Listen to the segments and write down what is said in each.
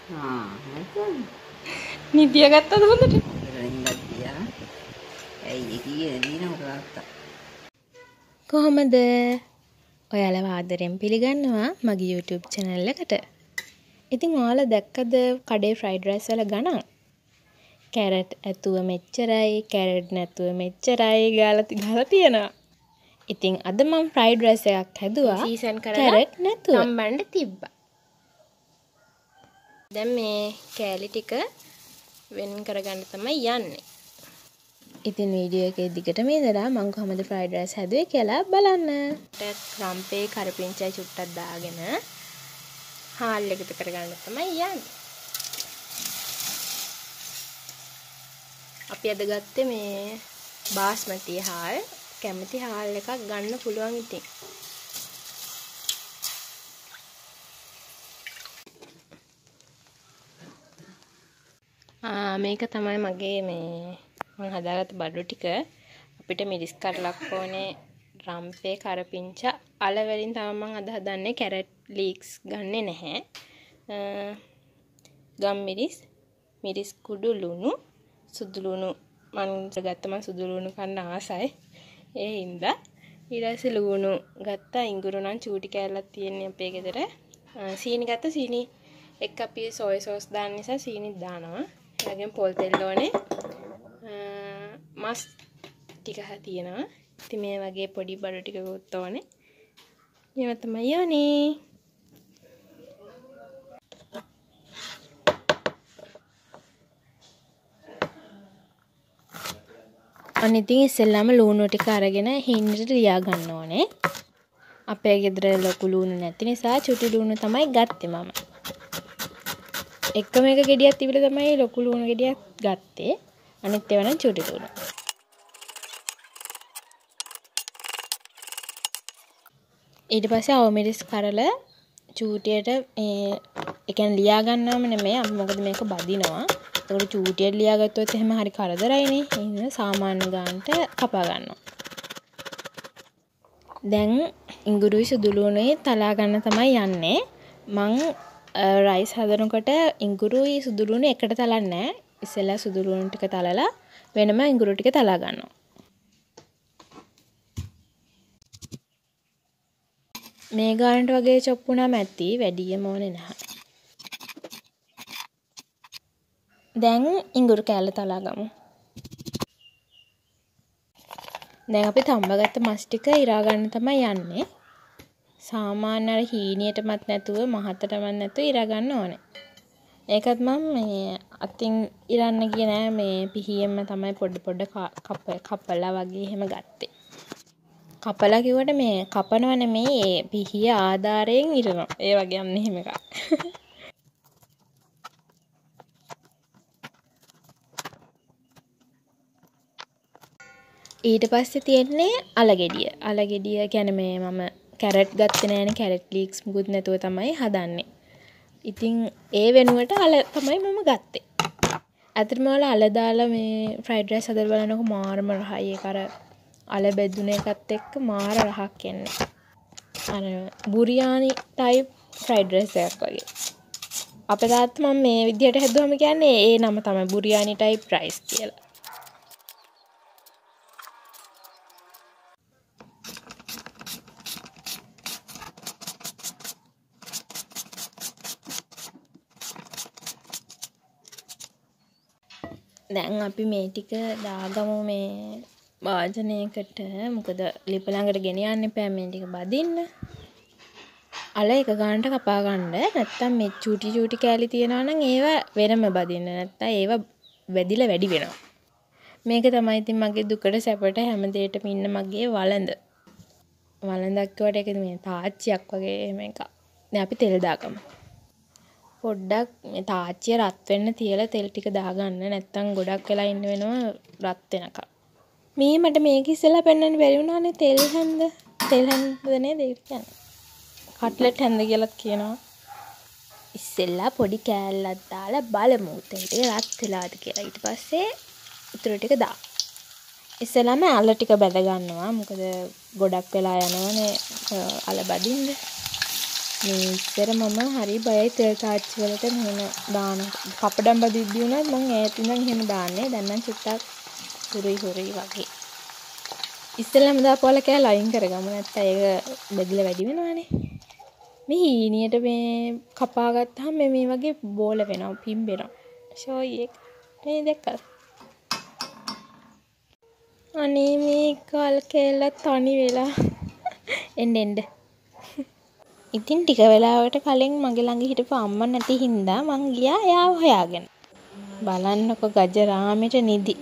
නැත්නම් නිදිය ගත්තද හොඳට? රෙන්ගත්තියා. ඇයි කීයේ දිනවක ගත්තා. කොහොමද? ඔයාලව ආදරෙන් පිළිගන්නවා මගේ YouTube channel එකට. ඉතින් ඔයාලා දැක්කද කඩේ fried rice වල ගණන්? කැරට් ඇතුව මෙච්චරයි, කැරට් නැතුව මෙච්චරයි ගාලා තියෙනවා. ඉතින් අද මම fried rice එකක් හැදුවා. සීසන් කරලා කැරට් නැතුව. තම්බන්න තිබ්බා. දැන් මේ කෑලි ටික වෙන් කරගන්න තමයි යන්නේ. ඉතින් වීඩියෝ එකේ දිගටම ඉඳලා මම කොහොමද fried rice හැදුවේ කියලා බලන්න. රම්පේ කරපිංචයි චුට්ටක් දාගෙන හාල් එකතු කරගන්න තමයි යන්නේ. අපි අද ගත්තේ මේ බාස්මති හාල්. කැමති හාල් එකක් ගන්න පුළුවන් ඉතින්. මේක තමයි මගේ මේ මම හදාගත්ත බඩු ටික. අපිට මිරිස් කරලක් ඕනේ, රම්පේ කරපිංච අල වලින් තමයි මම අද හදන්නේ. කැරට් ලීක්ස් ගන්නෙ නැහැ. ගම් මිරිස් කුඩු ලුණු, සුදු ලුණු මම ගත්තා. මම සුදු ලුණු කන්න ආසයි. ඒ හින්දා ඊට පස්සේ ලුණු ගත්තා. ඉඟුරු නම් චූටි කෑල්ලක් තියෙන්නේ අපේ ගෙදර. සීනි ගත්තා. සීනි එක්ක අපි සෝය සෝස් දාන්න නිසා සීනි දානවා. ඊළඟෙන් පොල් තෙල් ඕනේ. මස් ටික තියෙනවා. ඉතින් මේ වගේ පොඩි බඩු ටිකකුත් ඕනේ. මේවා තමයි යන්නේ. අනිතින් ඉස්සෙල්ලාම ලුණු ටික අරගෙන හින්දට ලියා ගන්න ඕනේ. අපේ ගෙදර ලොකු ලුණු නැති නිසා චුටි ලුණු තමයි ගත්තේ මම. එකම එක ගෙඩියක් තිබිලා තමයි ලොකු ලුණු ගෙඩියක් ගත්තේ. අනිත් ඒවා නම් චුටි ලුණු. ඊට පස්සේ අවමිරිස් කරලා චූටියට ඒ කියන්නේ ලියා ගන්නවම නෙමෙයි. අපි මොකද මේක බදිනවා. ඒකට චූටියට ලියා ගත්තොත් එහෙම හරි කරදරයිනේ. ඒ නිසා සාමාන්‍ය ගානට කපා ගන්නවා. දැන් ඉඟුරුයි සුදු ලුණුයි තලා ගන්න තමයි යන්නේ. මං රයිස් හදනකොට ඉඟුරුයි සුදු ලුණු එකට තලන්නේ නැහැ. ඉස්සෙල්ලා සුදු ලුණු ටික තලලා වෙනම ඉඟුරු ටික තලා ගන්නවා. මේ ගානට වගේ චොප් වුණාම ඇති වැඩියම ඕනේ නැහැ. දැන් ඉඟුරු කෑල්ල තලා ගමු. දැන් අපි තඹගත්ත මස් ටික ඉරා ගන්න තමයි යන්නේ. සාමාන්‍ය අර හීනියටමත් නැතුව මහතටමත් නැතුව ඉරා ගන්න ඕනේ. ඒකත් මම මේ අතින් ඉරන්න ගියේ නෑ. මේ පිහියෙන්ම තමයි පොඩ කපලා වගේ එහෙම ගත්තේ. කපලා කිව්වට මේ කපනව නෙමෙයි, ඒ පිහිය ආධාරයෙන් ඉරනවා. ඒ වගේ යන්නේ එහෙම එකක්. ඊට පස්සේ තියෙන්නේ අලගෙඩිය. අලගෙඩිය කියන්නේ මේ මම කැරට් ගත්තේ නෑනේ. කැරට් ලීක්ස් මුකුත් නැතුව තමයි හදන්නේ. ඉතින් ඒ වෙනුවට අල තමයි මම ගත්තේ. ඇත්තටම ඔයාලා අල දාලා මේ ෆ්‍රයිඩ් රයිස් හදලා බලනකො මාරම රහයි. ඒක අර අල බෙදුන එකත් එක්ක මාර රහක් එන්නේ. අර බුරියානි ටයිප් ෆ්‍රයිඩ් රයිස් එකක් වගේ. අපේ තාත්තා මම මේ විදිහට හැදුවම කියන්නේ ඒ නම තමයි බුරියානි ටයිප් රයිස් කියලා. දැන් අපි මේ ටික දාගමු මේ වාදනයකට. මොකද ලිප ළඟට ගෙන යන්න එපා මේ ටික බදින්න. අල එක ගානට කපා ගන්න. නැත්තම් මේ චූටි කෑලි තියනවා නම් ඒවා වෙනම බදින්න. නැත්තම් ඒවා වැදිලා වැඩි වෙනවා. මේක තමයි ඉතින් මගේ දුකට සැපට හැම දෙයකටම ඉන්න මගේ වළඳ. වළඳක් කියවට ඒක මේ තාච්චියක් වගේ එහෙම එකක්. දැන් අපි තෙල් දාගමු. පොඩ්ඩක් මේ තාච්චිය රත් වෙන්න තියලා තෙල් ටික දාගන්න. නැත්තම් ගොඩක් වෙලා ඉන්න වෙනවා රත් වෙනකම්. මේ මට මේක ඉස්සෙල්ලා පෙන්වන්න බැරි වුණානේ තෙල් හැන්ද. තෙල් හැන්ද නේද ඒක කියන්නේ. කට්ලට් හැන්ද කියලාත් කියනවා. ඉස්සෙල්ලා පොඩි කෑල්ලක් දාලා බලමු තෙල් ටික රත් වෙලාද කියලා. ඊට පස්සේ උතුරු ටික දාන්න. ඉස්සෙල්ලාම අල ටික බැද ගන්නවා. මොකද ගොඩක් වෙලා යනවනේ අල බදින්න. මේ ඉස්සර මම හරි බයයි තෙල් තාච්චි වලට මෙහෙම දාන. පපඩම් බදිද්දි උනත් මම ඈත ඉඳන් එහෙම දාන්නේ. දැන් නම් චුට්ටක් හුරුයි වගේ. ඉස්සෙල්ලාම දාපුවල කෑල්ල අයින් කරගමු. නැත්නම් ඒක බෙදලා වැඩි වෙනවනේ. මේ හීනියට මේ කපා ගත්තාම මේ වගේ බෝල වෙනවා, පිම්බෙනවා. ෂෝයි එක. මේ දැක්කද? අනේ මේ කල් කෑල්ල තනි වෙලා එන්න. ඉතින් ටික වෙලාවකට කලින් මගේ ළඟ හිටපු අම්මා නැති හින්දා මං ගියා එයාව හොයාගෙන. බලන්නකො ගජරාමෙට නිදි.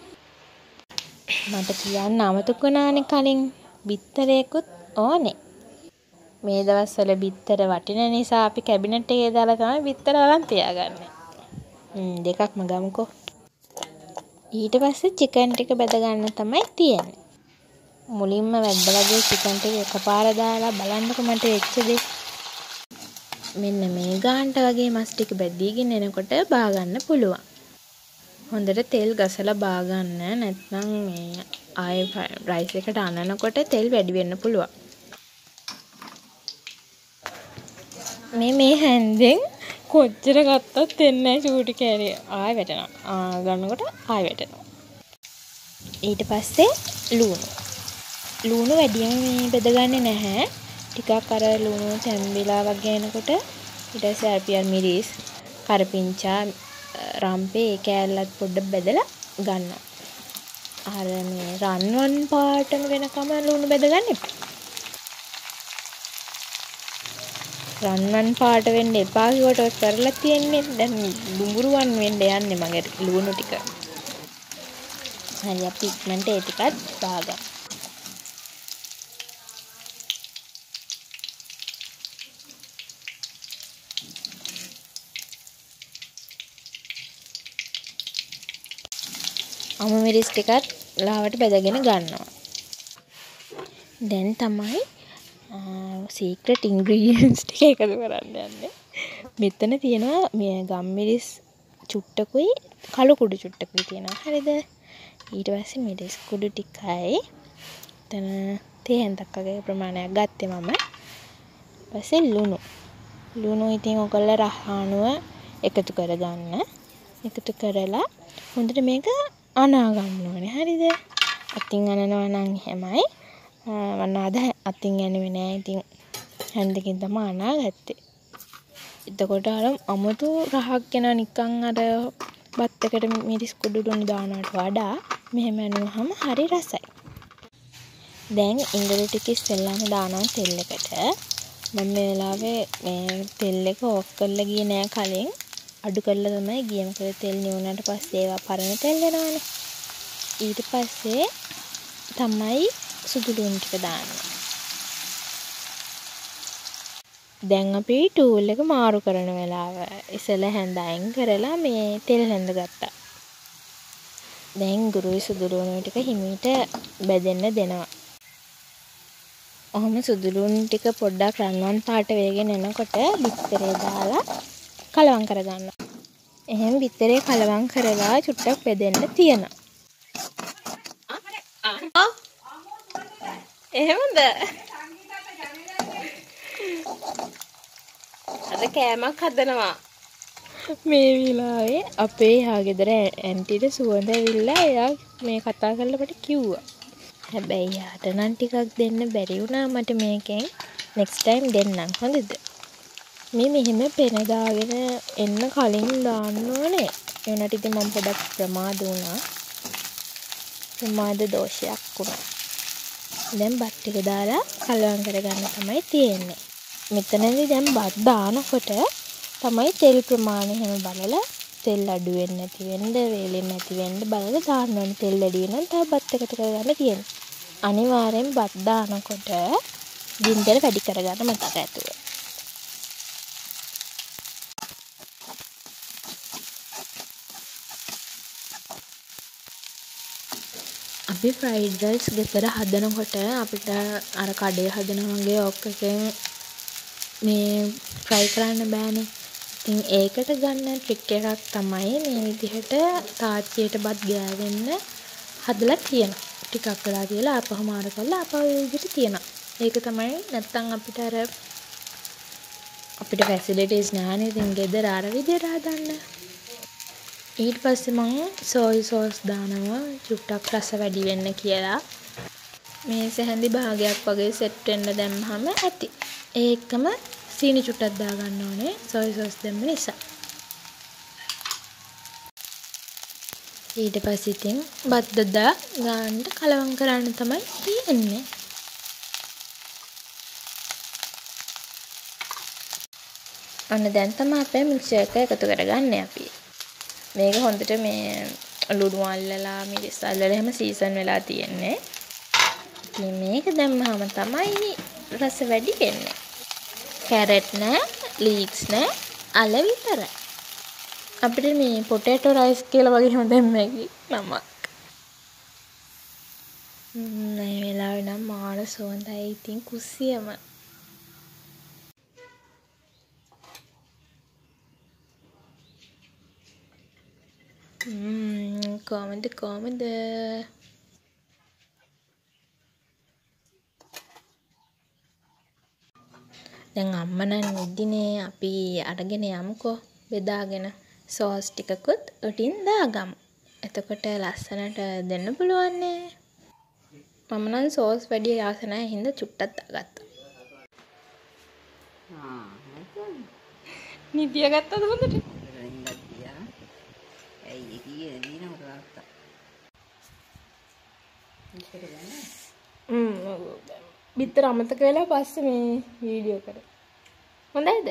මට කියන්න අමතක වුණානේ කලින් බිත්තරයකුත් ඕනේ. මේ දවස්වල බිත්තර වටින නිසා අපි කැබිනට් එකේ දාලා තමයි බිත්තර අරන් තියාගන්නේ. දෙකක්ම ගමුකෝ. ඊට පස්සේ චිකන් ටික බෙද ගන්න තමයි තියෙන්නේ. මුලින්ම වැද්ද වගේ චිකන් ටික එකපාර දාලා බලන්නකො මට වෙච්ච දේ. මෙන්න මේ ගානට වගේ මස් ටික බැදීගෙන එනකොට බා ගන්න පුළුවන්. හොඳට තෙල් ගසලා බා ගන්න. නැත්නම් මේ ආයෙ රයිස් එකට අනනකොට තෙල් වැඩි වෙන්න පුළුවන්. මේ හැන්දෙන් කොච්චර ගත්තත් එන්නේ නැහැ චූටි කෑලිය. ආයෙ වැටෙනවා. ගන්නකොට ආයෙ වැටෙනවා. ඊට පස්සේ ලුණු වැඩියෙන් මේ බෙදගන්නේ නැහැ. ටිකක් අර ලුණු තැම්බිලා වගේ එනකොට ඊට පස්සේ අරපියල් මිරිස්, කරපිංචා, රම්පේ ඒ කෑල්ලත් පොඩ්ඩක් බෙදලා ගන්නවා. අර මේ රන්වන් පාටම වෙනකම ලුණු බෙදගන්න එපා. රන්වන් පාට වෙන්න එපා කිව්වට ඔය කරලා තියෙන්නේ දැන් දුඹුරුවන් වෙන්න යන්නේ මගේ ලුණු ටික. හරි අපි ඉක්මනට ඒ ටිකත් දාගමු. අමු මිරිස් ටිකත් ලාවට බෙදගෙන ගන්නවා. දැන් තමයි සීක්‍රට් ඉන්ග්‍රීඩියන්ට්ස් ටික එකතු කරන්න යන්නේ. මෙතන තියෙනවා මේ ගම්මිරිස් චුට්ටකුයි කළු කුඩු චුට්ටකුයි තියෙනවා. හරිද? ඊට පස්සේ මිරිස් කුඩු ටිකයි එතන තේහෙන්තක් වගේ ප්‍රමාණයක් ගත්තේ මම. ඊපස්සේ ලුණු ඉතින් ඔයගොල්ලෝ රහානුව එකතු කරගන්න. එකතු කරලා හොඳට මේක අනා ගන්න ඕනේ. හරිද? අතින් අනනවා නම් එහෙමයි. මම අද අතින් යන්නේ නෑ. ඉතින් හැන්දකින් තමයි අනාගත්තේ. එතකොට අර අමුතු රහක් යන නිකන් අර බත් එකට මිරිස් කුඩු දුන්න දානවට වඩා මෙහෙම යනුවහම හරි රසයි. දැන් ඉඟුරු ටික ඉස්සෙල්ලාම දානවා තෙල් එකට. මම මේ වෙලාවේ මේ තෙල් එක ඕෆ් කරලා ගියේ නෑ කලින්. අඩු කරලා තමයි ගියේ. මොකද තෙල් නිවුනට පස්සේ ඒවා පරණ තෙල් වෙනවානේ. ඊට පස්සේ තමයි සුදු ලුණු ටික දාන්නේ. දැන් අපි ටූල් එක මාරු කරන වෙලාව. ඉස්සෙල්ලා හැන්ද අයින් කරලා මේ තෙල් හැන්ද ගත්තා. දැන් ගුරුයි සුදු ලුණු ටික හිමීට බෙදෙන්න දෙනවා. ඔහොම සුදු ලුණු ටික පොඩ්ඩක් රන්වන් පාට වේගෙන එනකොට බිත්තරේ දාලා කලවම් කරගන්නවා. එහෙනම් බිත්තරේ කලවම් කරලා චුට්ටක් බෙදෙන්න තියෙනවා. එහෙමද? අද කෑමක් හදනවා. මේ විලාවේ අපේ යා ගෙදර ඇන්ටිට සුවඳ ඇවිල්ලා එයා මේ කතා කරලා මට කිව්වා. හැබැයි යාට නම් ටිකක් දෙන්න බැරි වුණා මට මේකෙන්. next time දෙන්නම්. හොඳද? මේ මෙහෙම පෙන දාගෙන එන්න කලින් දාන්න ඕනේ. ඒ වුණාට ඉතින් මම පොඩක් ප්‍රමාද වුණා. ප්‍රමාද දෝෂයක් වුණා. දැන් බත් ටික දාලා කලවම් කරගන්න තමයි තියෙන්නේ. මෙතනදී දැන් බත් දානකොට තමයි තෙල් ප්‍රමාණය හැම බලලා තෙල් අඩු වෙන්නේ නැති වෙන්න, වේලෙන්නේ නැති වෙන්න බලලා දාන්න ඕනේ. තෙල් වැඩි වෙනවා තව බත් එකට කරගන්න තියෙන්නේ. අනිවාර්යෙන් බත් දානකොට ගින්දර වැඩි කරගන්න මතක ඇතුව. අපි ෆ්‍රයිඩ් රයිස් ගෙදර හදනකොට අපිට අර කඩේ හදන වගේ ඔක්කකින් මේ ෆ්‍රයි කරන්න බෑනේ. ඉතින් ඒකට ගන්න ට්‍රික් එකක් තමයි මේ විදිහට තාච්චියට බත් ගෑවෙන්න හදලා තියෙනවා. ටිකක් වෙලා තියලා ආපහු මාරු කරලා ආපහු ඒ විදිහට තියනවා. ඒක තමයි නැත්තම් අපිට අර අපිට ෆැසිලිටිස් නැහැනේ ඉතින් ගෙදර අර විදියට හදන්න. ඊට පස්සේ මම සෝයි සෝස් දානවා චුට්ටක් රස වැඩි වෙන්න කියලා. මේ සැහැඳි භාගයක් වගේ සෙට් වෙන්න දැම්මම ඇති. ඒකම සීනි චුට්ටක් දාගන්න ඕනේ සෝයි සෝස් දැම්ම නිසා. ඊට පස්සේ ඉතින් බද්දදා ගාන්න කලවම් කරන්න තමයි තියෙන්නේ. අන්න දැන් තමයි අපේ මික්සර් එක එකතු කරගන්නේ අපි. මේක හොඳට මේ ලුණු අල්ලලා මිරිස් අල්ලලා එහෙම සීසන් වෙලා තියෙන්නේ. ඉතින් මේක දැම්මහම තමයි රස වැඩි වෙන්නේ. කැරට් නෑ, ලීක්ස් නෑ, අල විතරයි. අපිට මේ පොටේටෝ රයිස් කියලා වගේ හැම දෙන්නේකි නමක්. මේ වෙලාවේ නම් මාන සුවඳයි ඉතින් කුස්සියම. කොහමද දැන් අම්මා නම් නිදිනේ අපි අරගෙන යමුකෝ බෙදාගෙන සෝස් ටිකකුත් උටින් දාගමු. එතකොට ලස්සනට දෙන්න පුළුවන් නේ. මම නම් සෝස් වැඩි ආස නැහැ හින්දා චුට්ටක් දාගත්තා. නිදිය ගත්තද හොඳට? බිත්තර අමතක වෙලා පස්සේ මේ වීඩියෝ කරා. හොඳයිද?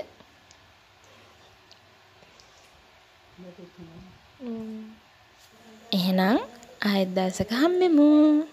එහෙනම් ආයෙත් දවසක හම්බෙමු.